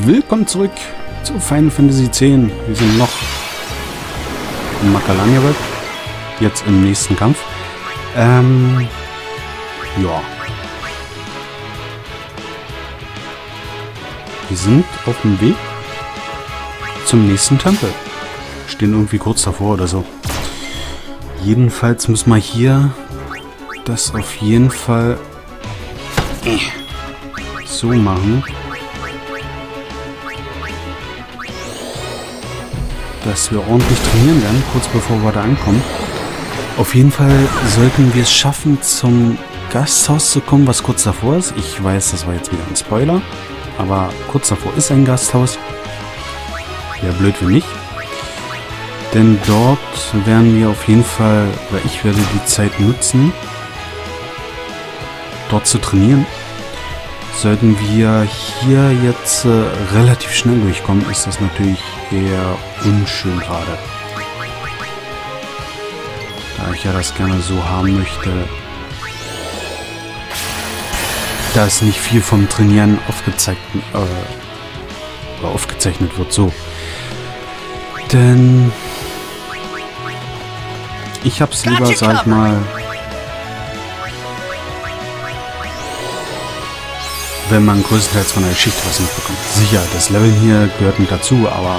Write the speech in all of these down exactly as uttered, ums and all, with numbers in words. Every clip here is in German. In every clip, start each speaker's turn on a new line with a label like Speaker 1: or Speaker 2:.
Speaker 1: Willkommen zurück zu Final Fantasy X. Wir sind noch in Macalania World. Jetzt im nächsten Kampf. Ähm, ja. Wir sind auf dem Weg zum nächsten Tempel. Stehen irgendwie kurz davor oder so. Jedenfalls müssen wir hier das auf jeden Fall so machen, dass wir ordentlich trainieren werden, kurz bevor wir da ankommen. Auf jeden Fall sollten wir es schaffen, zum Gasthaus zu kommen, was kurz davor ist. Ich weiß, das war jetzt wieder ein Spoiler, aber kurz davor ist ein Gasthaus. Wäre blöd für mich. Denn dort werden wir auf jeden Fall, oder ich werde die Zeit nutzen, dort zu trainieren. Sollten wir hier jetzt äh, relativ schnell durchkommen, ist das natürlich eher unschön gerade. Da ich ja das gerne so haben möchte, dass nicht viel vom Trainieren aufgezeigt, äh, oder aufgezeichnet wird, so. Denn ich hab's lieber, sag ich mal, wenn man größtenteils von der Geschichte was mitbekommt. Sicher, das Leveln hier gehört mit dazu, aber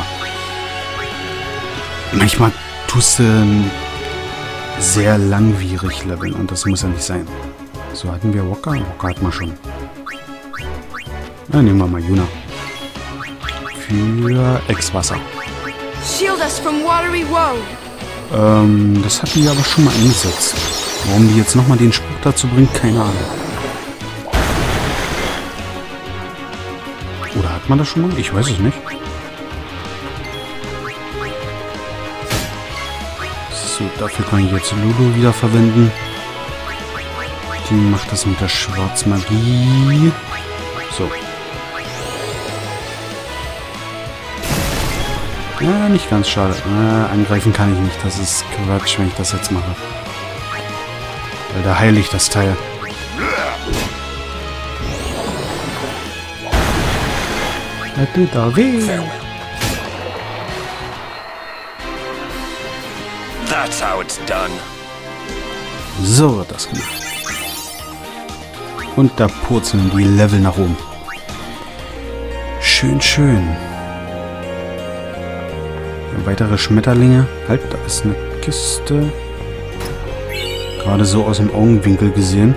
Speaker 1: manchmal tust du sehr langwierig leveln und das muss ja nicht sein. So, hatten wir Walker? Walker hatten wir schon. Na, nehmen wir mal Yuna. Für Ex-Wasser. Ähm, das hatten wir aber schon mal eingesetzt. Warum die jetzt nochmal den Spruch dazu bringt, keine Ahnung. Oder hat man das schon mal? Ich weiß es nicht. So, dafür kann ich jetzt Lulu wieder verwenden. Die macht das mit der Schwarzmagie. So. Ja, nicht ganz schade. Äh, angreifen kann ich nicht. Das ist Quatsch, wenn ich das jetzt mache. Weil da heile ich das Teil. Er tut da weh.
Speaker 2: That's how it's done.
Speaker 1: So wird das gemacht. Und da purzeln die Level nach oben. Schön, schön. Ja, weitere Schmetterlinge. Halt, da ist eine Kiste. Gerade so aus dem Augenwinkel gesehen.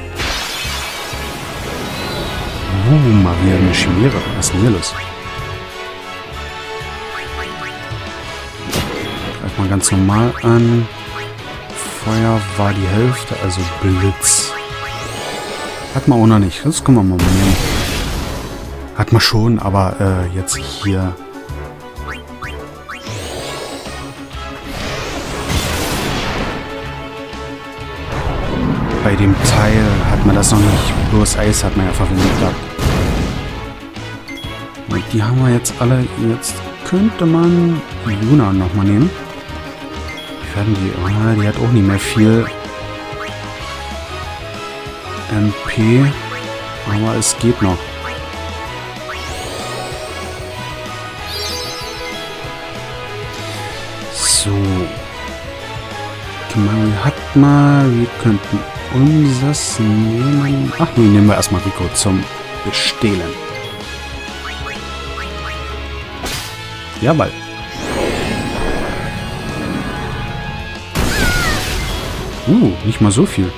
Speaker 1: Uh, mal wieder eine Chimäre. Was ist denn hier los? Greif mal ganz normal an. Feuer war die Hälfte, also Blitz. Hat man auch noch nicht. Das können wir mal nehmen. Hat man schon, aber äh, jetzt hier. Bei dem Teil hat man das noch nicht. Bloß Eis hat man ja verwendet gehabt. Und die haben wir jetzt alle. Jetzt könnte man Yuna nochmal nehmen. Wie werden die? Ah, die hat auch nicht mehr viel M P. Aber es geht noch. So. Kamari hat mal. Wir könnten unseres nehmen. Ach, nun nehmen wir erstmal Rico zum Bestehlen. Jawohl. Uh, nicht mal so viel.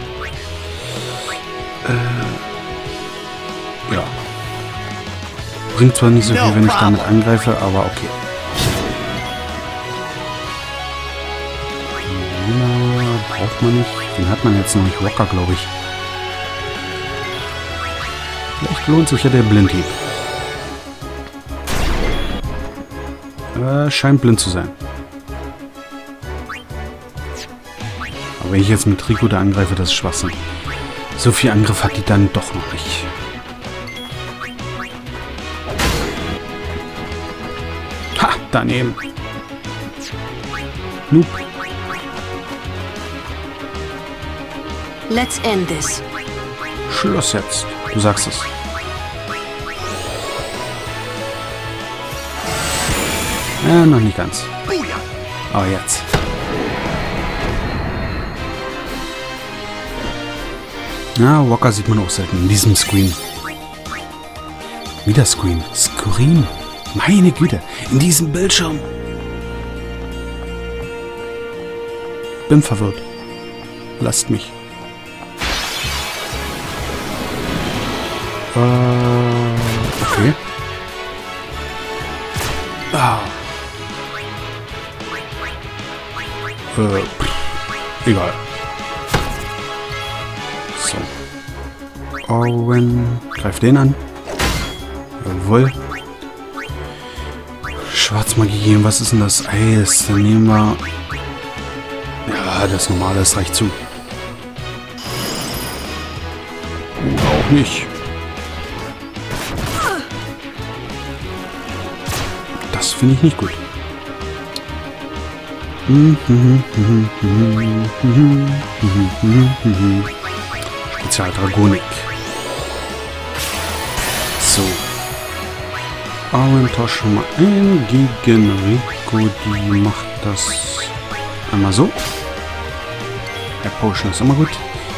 Speaker 1: Äh, ja. Bringt zwar nicht so viel, wenn ich damit angreife, aber okay. Ja, braucht man nicht. Den hat man jetzt noch nicht. Rocker, glaube ich. Vielleicht lohnt sich ja der Blindhieb. Äh, scheint blind zu sein. Aber wenn ich jetzt mit Rico da angreife, das ist Schwachsinn. So viel Angriff hat die dann doch noch nicht. Ha, daneben. Noob.
Speaker 3: Let's end this.
Speaker 1: Schluss jetzt. Du sagst es. Ja, noch nicht ganz. Aber jetzt. Ja, Walker sieht man auch selten in diesem Screen. Wieder Screen. Screen. Meine Güte. In diesem Bildschirm. Bin verwirrt. Lasst mich. Äh, okay. Ah. Äh, pff, egal. So. Owen. Greift den an. Jawohl. Schwarzmagie. Was ist denn das? Eis. Dann nehmen wir... Ja, das normale, das reicht zu. Oder auch nicht. Das finde ich nicht gut. Spezialdragonik. So. Owen tauscht schon mal ein gegen Rico. Die macht das einmal so. Der Potion ist immer gut.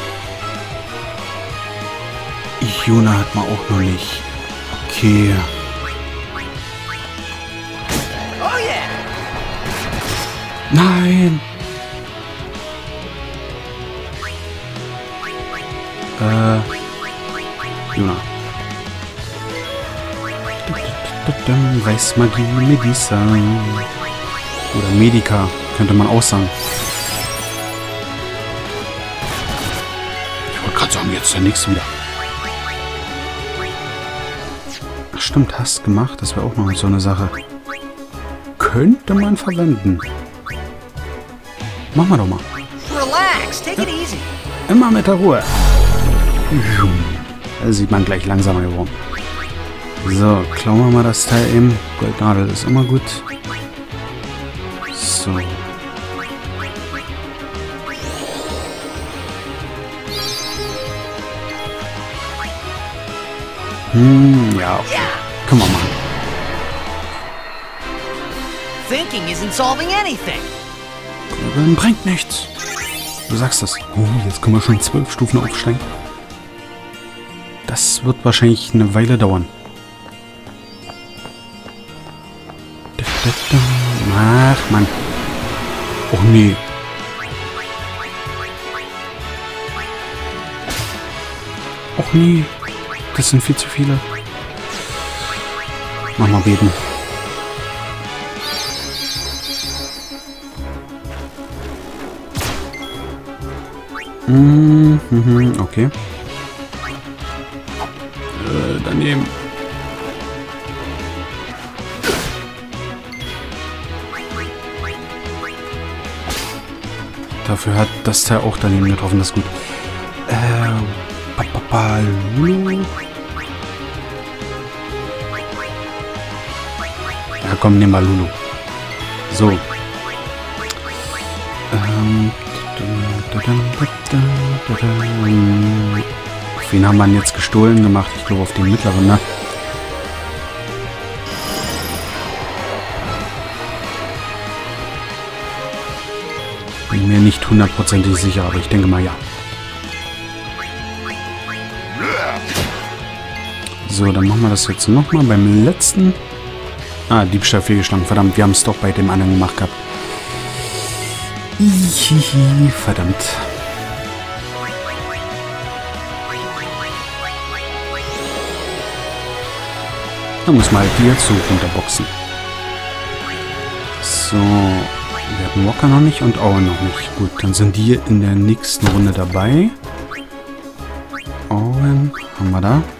Speaker 1: Yuna hat man auch noch nicht. Okay. Nein! Äh. Yuna. Weißmagie, Medisa. Oder Medica, könnte man auch sagen. Ich wollte gerade sagen, jetzt der nächste wieder. Ach stimmt, hast gemacht. Das wäre auch noch so eine Sache. Könnte man verwenden. Machen wir doch mal.
Speaker 3: Relax, take it easy.
Speaker 1: Immer mit der Ruhe. Da sieht man gleich langsamer geworden. So, klauen wir mal das Teil eben. Goldnadel ist immer gut. So. Hm, ja, okay. Können wir machen.
Speaker 3: Thinking isn't solving anything.
Speaker 1: Grübeln bringt nichts. Du sagst das. Oh, jetzt können wir schon zwölf Stufen aufsteigen. Das wird wahrscheinlich eine Weile dauern. Ach, Mann. Oh, nee. Och, nee. Das sind viel zu viele. Mach mal beten. Mhm, okay. Äh, daneben. Dafür hat das Teil auch daneben getroffen, das ist gut. Äh, Papa, Lulu. Ja, komm, nehmen wir Lulu. So. Ähm. Auf wen haben wir jetzt gestohlen gemacht? Ich glaube auf den mittleren, ne? Bin mir nicht hundertprozentig sicher, aber ich denke mal ja. So, dann machen wir das jetzt nochmal beim letzten. Ah, Diebstahl fehlgeschlagen. Verdammt, wir haben es doch bei dem anderen gemacht gehabt. Ihihi, verdammt. Da muss man halt die jetzt so runterboxen. So, wir hatten Walker noch nicht und Owen noch nicht. Gut, dann sind die in der nächsten Runde dabei. Owen, haben wir da.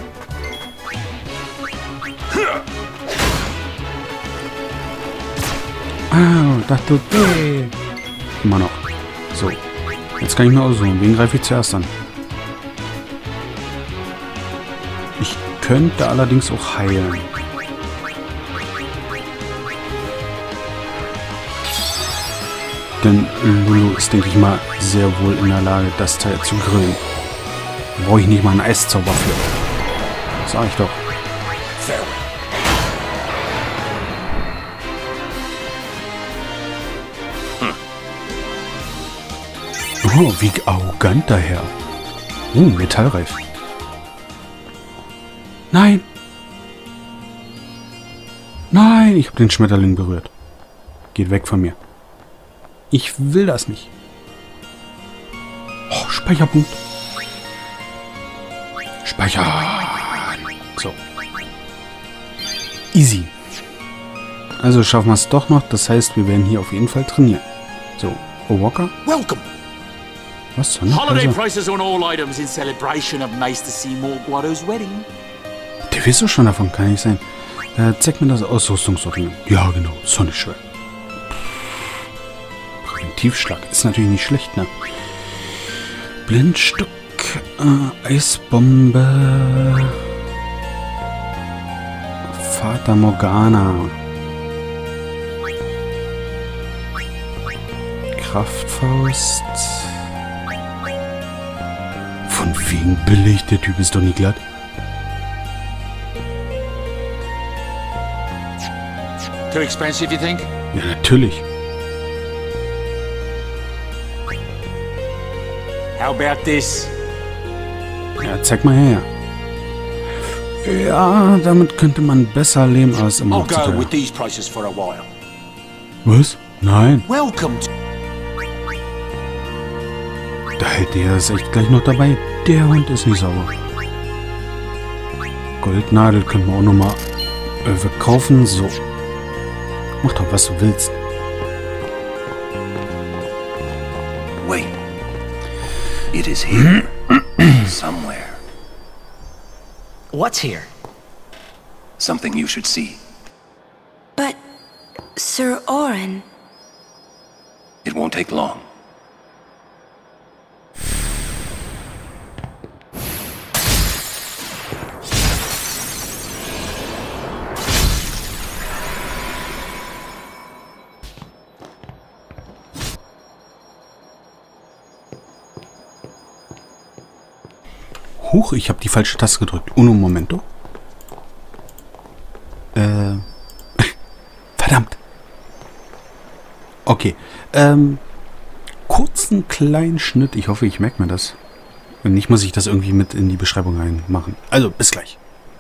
Speaker 1: Ah, das tut weh. Immer noch. So. Jetzt kann ich mir aussuchen. Wen greife ich zuerst an? Ich könnte allerdings auch heilen. Denn Lulu ist, denke ich mal, sehr wohl in der Lage, das Teil zu grillen. Da brauche ich nicht mal einen Eiszauber für. Sag ich doch. Oh, wie arrogant daher. Oh, Metallreif. Nein! Nein, ich habe den Schmetterling berührt. Geht weg von mir. Ich will das nicht. Oh, Speicherpunkt. Speichern. So. Easy. Also schaffen wir es doch noch. Das heißt, wir werden hier auf jeden Fall trainieren. So, oh, Walker.
Speaker 3: Welcome.
Speaker 1: Was zur Hölle?
Speaker 4: Holiday
Speaker 1: Also,
Speaker 4: prices on all items in celebration of Maester Seymour Guado's wedding.
Speaker 1: der weißt du schon davon, kann nicht sein. Äh, zeig mir das Ausrüstungssortiment. Ja, genau. Sonnenschwert. Präventivschlag. Ist natürlich nicht schlecht, ne? Blindstock. Äh, Eisbombe. Fata Morgana. Kraftfaust. Von wegen billig. Der Typ ist doch nicht glatt.
Speaker 4: Too expensive, you think?
Speaker 1: Ja, natürlich.
Speaker 4: How about this?
Speaker 1: Ja, zeig mal her. Ja, damit könnte man besser leben als immer
Speaker 4: I'll
Speaker 1: noch zu
Speaker 4: go
Speaker 1: teuer.
Speaker 4: with these prices for a while.
Speaker 1: Was? Nein.
Speaker 4: Welcome to...
Speaker 1: Da hält der ist echt gleich noch dabei. Der Hund ist nicht sauber. Goldnadel können wir auch nochmal äh, verkaufen. So. Mach doch, was du willst.
Speaker 2: Wait. It is here. Somewhere.
Speaker 3: What's here?
Speaker 2: Something you should see.
Speaker 5: But, Sir Orin...
Speaker 2: It won't take long.
Speaker 1: Huch, ich habe die falsche Taste gedrückt. Uno momento. Äh. Verdammt. Okay. Ähm. Kurzen kleinen Schnitt. Ich hoffe, ich merke mir das. Wenn nicht, muss ich das irgendwie mit in die Beschreibung reinmachen. Also, bis gleich.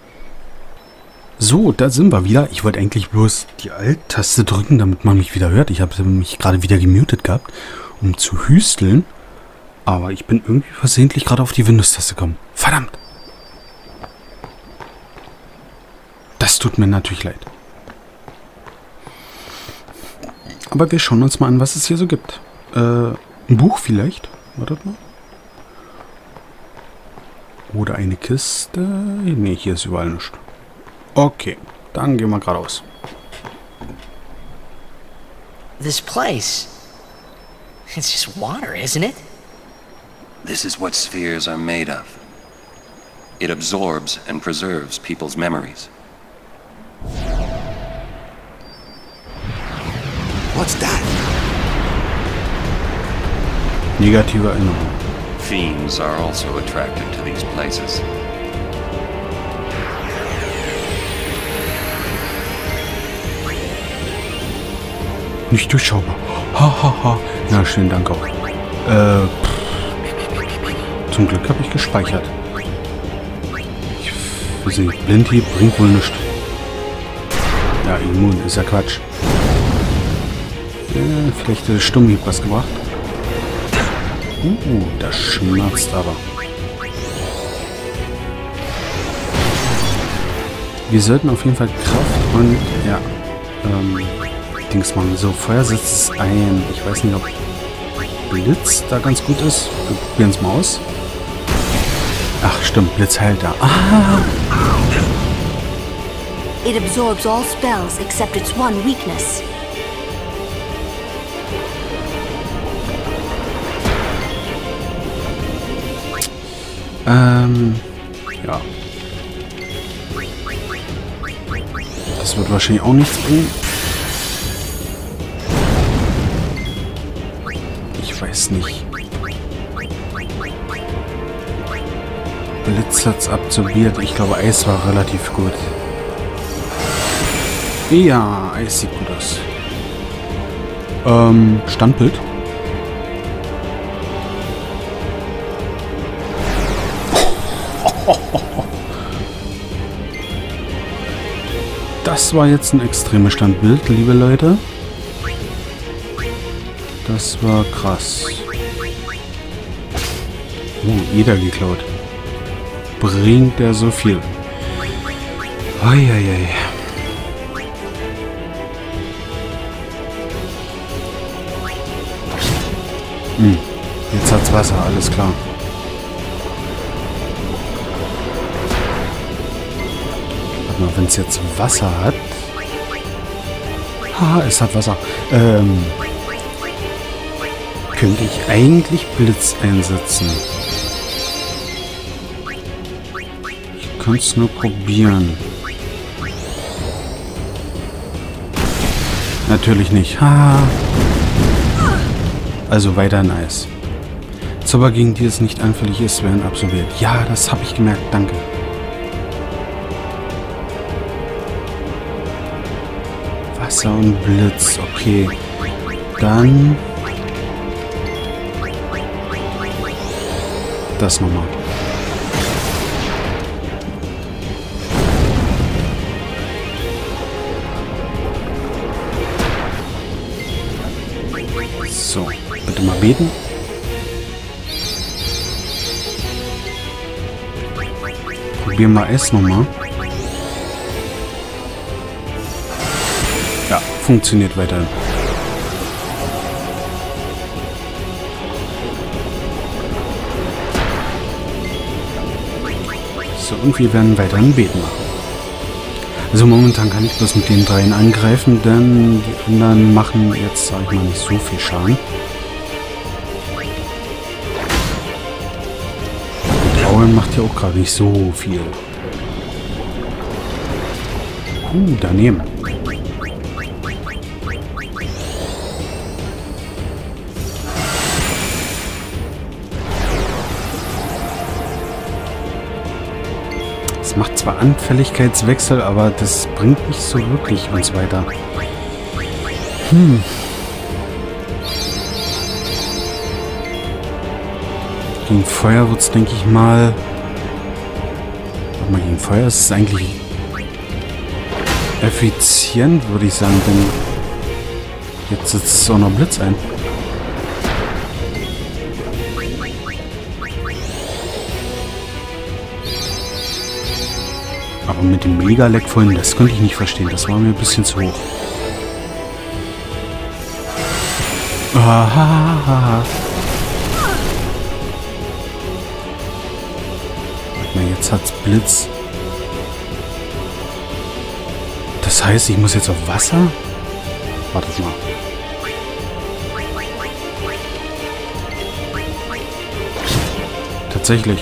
Speaker 1: So, da sind wir wieder. Ich wollte eigentlich bloß die Alt-Taste drücken, damit man mich wieder hört. Ich habe mich gerade wieder gemutet gehabt, um zu hüsteln. Aber ich bin irgendwie versehentlich gerade auf die Windows-Taste gekommen. Verdammt! Das tut mir natürlich leid. Aber wir schauen uns mal an, was es hier so gibt. Äh, ein Buch vielleicht? Wartet mal. Oder eine Kiste. Ne, hier ist überall nichts. Okay, dann gehen wir geradeaus.
Speaker 3: This place. It's just water, isn't it?
Speaker 2: This is what spheres are made of. It absorbs and preserves people's memories.
Speaker 6: What's that?
Speaker 1: Negative Erinnerung.
Speaker 2: Fiends are also attracted to these places.
Speaker 1: Nicht durchschaubar. Ha, ha, ha. Na, schönen Dank auch. Äh, pff. Zum Glück habe ich gespeichert. Ich weiß nicht, Blindhieb bringt wohl nichts. Ja, immun ist ja Quatsch. Äh, vielleicht der Stummhieb was gebracht. Uh, das schmerzt aber. Wir sollten auf jeden Fall Kraft und, ja, ähm, Dings machen. So, Feuer setzt es ein. Ich weiß nicht, ob Blitz da ganz gut ist. Wir probieren es mal aus. Ach, stimmt, Blitz heilt da. Ah!
Speaker 5: It absorbs all spells except its one weakness.
Speaker 1: Ähm, ja. Das wird wahrscheinlich auch nichts bringen. Ich weiß nicht. Blitz hat's absorbiert. Ich glaube, Eis war relativ gut. Ja, Eis sieht gut aus. Ähm, Standbild. Das war jetzt ein extremes Standbild, liebe Leute. Das war krass. Oh, Eder geklaut. Bringt er so viel. Eieiei. Hm. Jetzt hat's Wasser, alles klar. Warte mal, wenn es jetzt Wasser hat. Haha, es hat Wasser. Ähm. Könnte ich eigentlich Blitz einsetzen? Ich könnte es nur probieren. Natürlich nicht. Ha. Also weiter in Eis. Zauber, gegen die es nicht anfällig ist, werden absolviert. Ja, das habe ich gemerkt. Danke. Wasser und Blitz. Okay. Dann das nochmal. So, bitte mal beten. Probieren wir es nochmal. Ja, funktioniert weiterhin. So, und wir werden weiterhin beten machen. Also momentan kann ich bloß mit den dreien angreifen, denn die anderen machen jetzt, sag ich mal, nicht so viel Schaden. Und Auen macht ja auch gerade nicht so viel. Uh, daneben. Macht zwar Anfälligkeitswechsel, aber das bringt nicht so wirklich uns weiter. Hm. Gegen Feuer wird es, denke ich mal... Warte mal, gegen Feuer ist es eigentlich effizient, würde ich sagen, denn jetzt setzt es auch noch Blitz ein. Aber mit dem Mega-Leck vorhin, das konnte ich nicht verstehen. Das war mir ein bisschen zu hoch. Ahahaha. Warte mal, jetzt hat's Blitz. Das heißt, ich muss jetzt auf Wasser? Warte mal. Tatsächlich.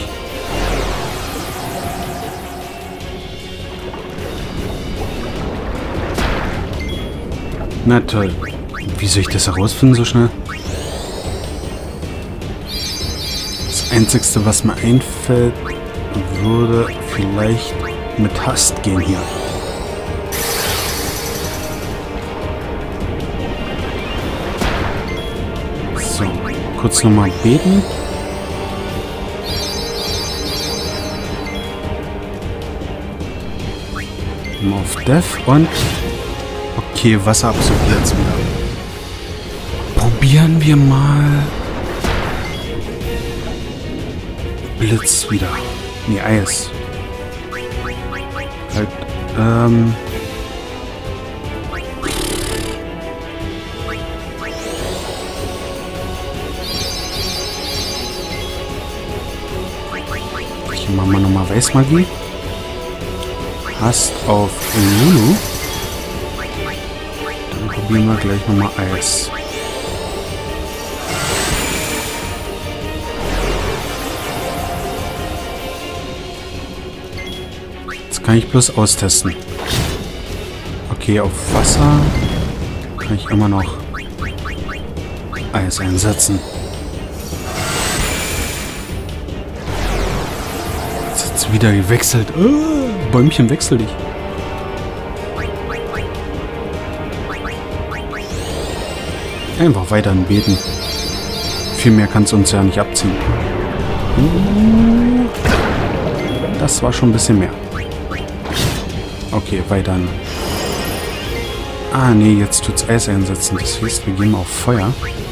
Speaker 1: Na toll. Wie soll ich das herausfinden so schnell? Das Einzige, was mir einfällt, würde vielleicht mit Hast gehen hier. So, kurz nochmal beten. Mal auf Death und... Okay, Wasser absorbiert jetzt wieder. Probieren wir mal... Blitz wieder. Nee, Eis. Halt, ähm... Hier machen wir nochmal Weißmagie. Hast auf Lulu. Dann probieren wir gleich nochmal Eis. Jetzt kann ich bloß austesten. Okay, auf Wasser kann ich immer noch Eis einsetzen. Jetzt hat es wieder gewechselt. Oh, Bäumchen, wechsel dich. Einfach weiter beten. Viel mehr kann es uns ja nicht abziehen. Das war schon ein bisschen mehr. Okay, weiter. Ah, nee, jetzt tut's Eis einsetzen. Das heißt, wir gehen auf Feuer.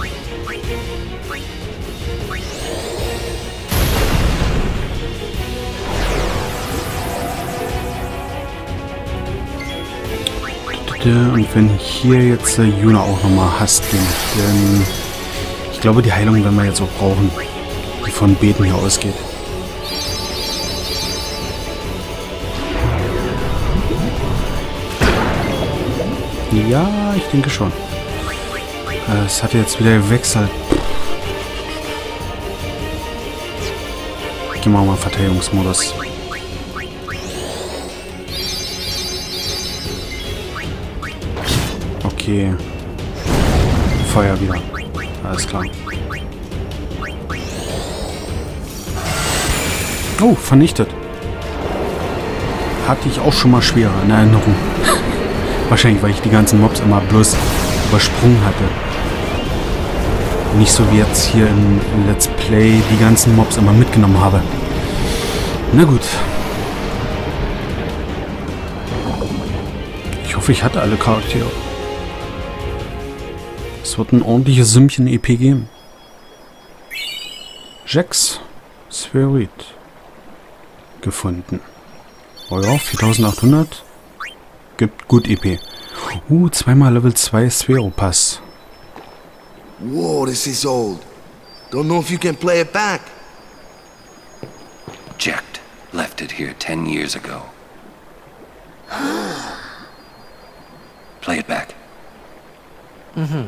Speaker 1: Und wenn hier jetzt äh, Yuna auch nochmal hasst, denn ich glaube, die Heilung werden wir jetzt auch brauchen, die von Beten hier ausgeht. Ja, ich denke schon. Es hat jetzt wieder gewechselt. Gehen wir mal Verteidigungsmodus. Okay. Feuer wieder. Alles klar. Oh, vernichtet. Hatte ich auch schon mal schwerer in Erinnerung. Wahrscheinlich, weil ich die ganzen Mobs immer bloß übersprungen hatte. Nicht so wie jetzt hier im Let's Play die ganzen Mobs immer mitgenommen habe. Na gut. Ich hoffe, ich hatte alle Charaktere. Es wird ein ordentliches Sümmchen-E P geben. Jax Spheroid gefunden. Oh ja, viertausendachthundert. Gibt gut E P. Uh, zweimal Level zwei Sphero-Pass.
Speaker 6: Whoa, this is old. Don't know if you can play it back.
Speaker 2: Jecht left it here ten years ago. Play it back.
Speaker 3: Mm-hmm.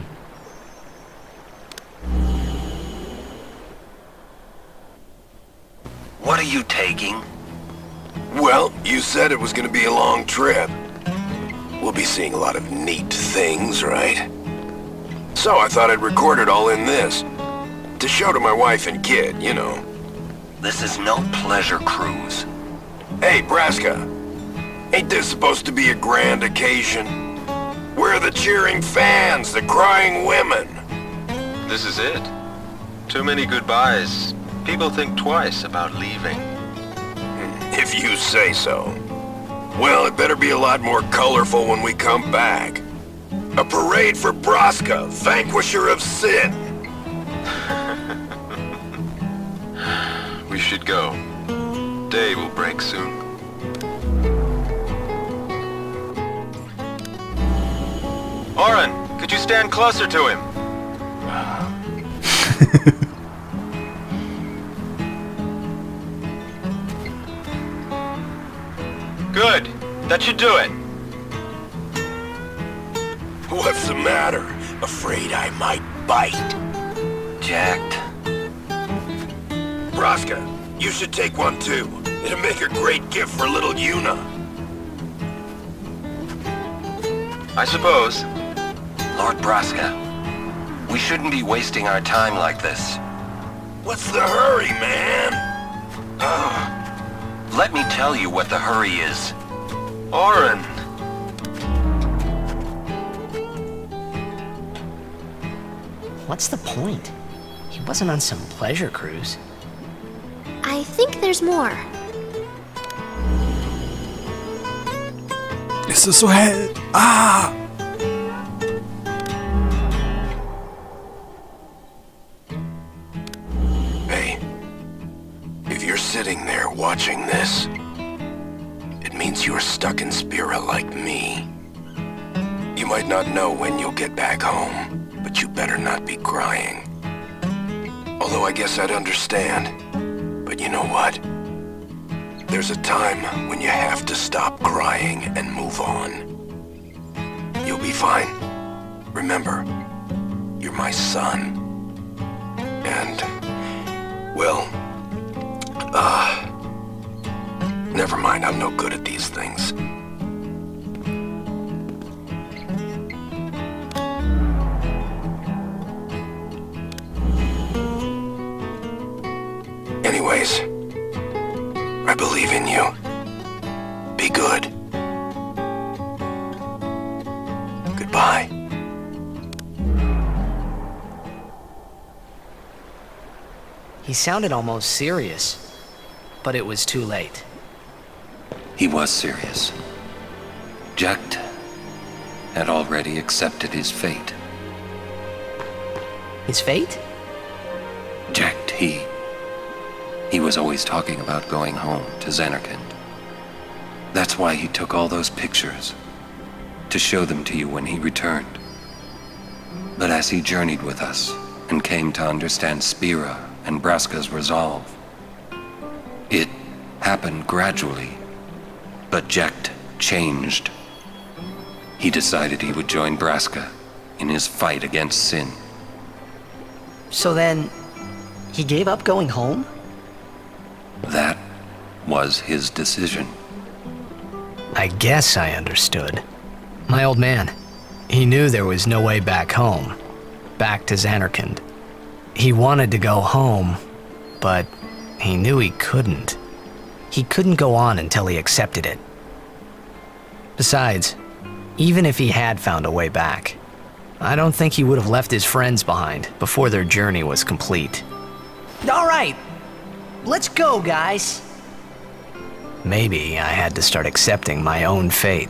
Speaker 2: What are you taking?
Speaker 7: Well, you said it was gonna be a long trip. We'll be seeing a lot of neat things, right? So I thought I'd record it all in this. To show to my wife and kid, you know.
Speaker 2: This is no pleasure cruise.
Speaker 7: Hey, Braska. Ain't this supposed to be a grand occasion? We're the cheering fans, the crying women.
Speaker 8: This is it. Too many goodbyes. People think twice about leaving.
Speaker 7: If you say so. Well, it better be a lot more colorful when we come back. A parade for Braska, vanquisher of sin.
Speaker 8: We should go. Day will break soon. Oren, could you stand closer to him? Good. That should do it.
Speaker 7: What's the matter? Afraid I might bite?
Speaker 2: Jacked.
Speaker 7: Braska, you should take one too. It'll make a great gift for little Yuna.
Speaker 8: I suppose.
Speaker 2: Lord Braska, we shouldn't be wasting our time like this.
Speaker 7: What's the hurry, man?
Speaker 2: Ugh. Let me tell you what the hurry is.
Speaker 8: Oren.
Speaker 3: What's the point? He wasn't on some pleasure cruise.
Speaker 5: I think there's more.
Speaker 1: Es ist so hell. Ah!
Speaker 7: Hey, if you're sitting there watching this, it means you're stuck in Spira like me. You might not know when you'll get back home, but you better not be crying. Although I guess I'd understand. But you know what? There's a time when you have to stop crying and move on. You'll be fine. Remember, you're my son. And, well, uh, never mind, I'm no good at these things. Anyways, I believe in you. Be good. Goodbye.
Speaker 3: He sounded almost serious, but it was too late.
Speaker 2: He was serious. Jecht, had already accepted his fate.
Speaker 3: His fate?
Speaker 2: Jecht, he... He was always talking about going home to Zanarkand. That's why he took all those pictures, to show them to you when he returned. But as he journeyed with us, and came to understand Spira and Braska's resolve, it happened gradually, but Jecht changed. He decided he would join Braska in his fight against sin.
Speaker 3: So then, he gave up going home?
Speaker 2: That was his decision.
Speaker 3: I guess I understood. My old man, he knew there was no way back home, back to Zanarkand. He wanted to go home, but he knew he couldn't. He couldn't go on until he accepted it. Besides, even if he had found a way back, I don't think he would have left his friends behind before their journey was complete. All right, let's go, guys. Maybe I had to start accepting my own fate.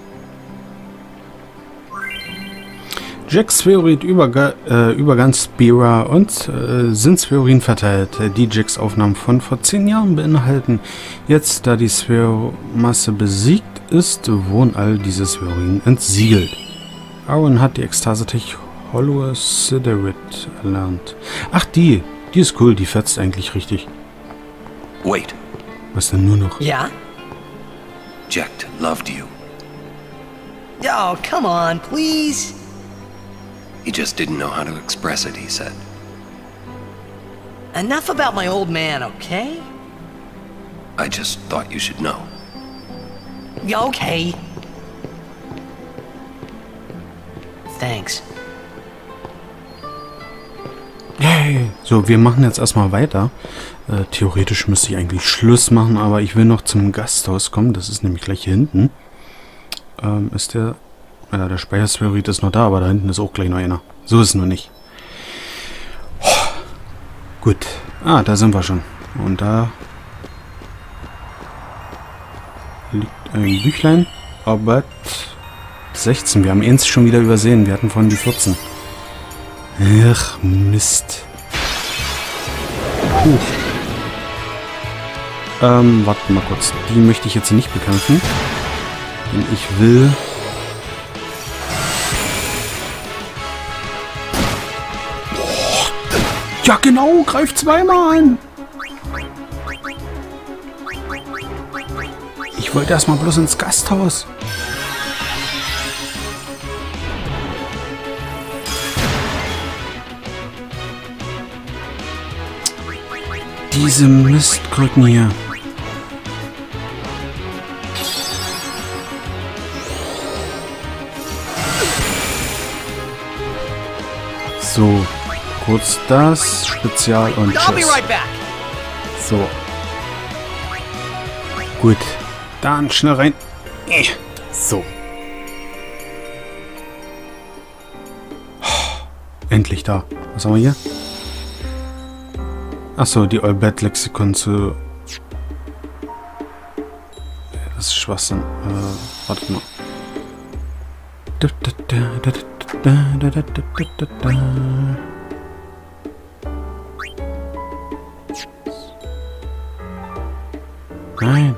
Speaker 1: Jecks Theorit über, äh, über ganz Spira und äh, sind Sphäroiden verteilt, die Jecks Aufnahmen von vor zehn Jahren beinhalten. Jetzt, da die Sphäromasse besiegt ist, wurden all diese Sphäroiden entsiegelt. Aaron hat die Ekstase-Tech Hollow Siderit erlernt. Ach, die. Die ist cool, die fetzt eigentlich richtig.
Speaker 2: Wait.
Speaker 1: Was denn nur noch?
Speaker 3: Ja?
Speaker 2: Jecht loved you.
Speaker 3: Oh, come on, please.
Speaker 2: He just didn't know how to express it, he said.
Speaker 3: Enough about my old man, okay?
Speaker 2: I just thought you should know.
Speaker 3: Okay. Thanks.
Speaker 1: Hey. So, wir machen jetzt erstmal weiter. Äh, theoretisch müsste ich eigentlich Schluss machen, aber ich will noch zum Gasthaus kommen. Das ist nämlich gleich hier hinten. Ähm, ist der... Ja, der Speichersphäroid ist noch da, aber da hinten ist auch gleich noch einer. So ist es nur nicht. Oh, gut. Ah, da sind wir schon. Und da liegt ein Büchlein. Aber sechzehn. Wir haben eins schon wieder übersehen. Wir hatten vorhin die vierzehn. Ach, Mist. Puh. Ähm, warte mal kurz. Die möchte ich jetzt nicht bekämpfen. Denn ich will... Ja genau, greif zweimal an. Ich wollte erstmal bloß ins Gasthaus. Diese Mistkrücken hier. So. Kurz das, Spezial und Tschüss. So. Gut. Dann schnell rein. So. Endlich da. Was haben wir hier? Achso, die Olbet-Lexikon zu... Das ist Schwachsinn. Äh, wartet mal. Nein.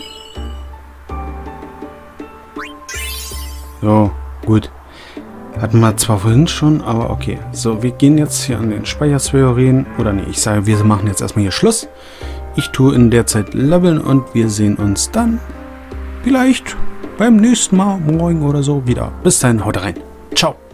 Speaker 1: So, gut. Hatten wir zwar vorhin schon, aber okay. So, wir gehen jetzt hier an den Speichersphäroiden. Oder nee, ich sage, wir machen jetzt erstmal hier Schluss. Ich tue in der Zeit leveln und wir sehen uns dann vielleicht beim nächsten Mal morgen oder so wieder. Bis dahin, haut rein. Ciao.